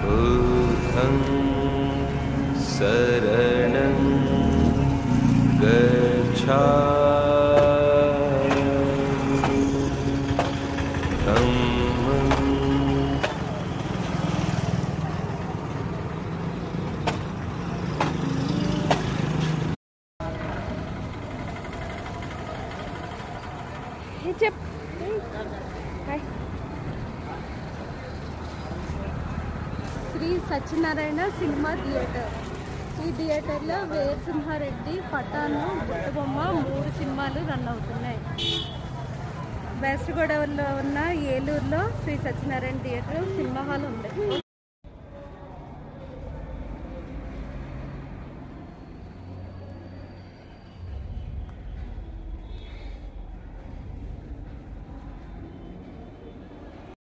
बुद्धं शरणं गच्छामि धम्मं శ్రీ సత్యనారాయణ సినిమా థియేటర్. ఈ థియేటర్లో వీరసింహారెడ్డి, పఠాను, బుట్టబొమ్మ 3 సినిమాలు రన్ అవుతున్నాయి. వెస్ట్ గోదావరిలో ఉన్న ఏలూరులో Shri Satyanarayana theatre cinema hall ఉంది.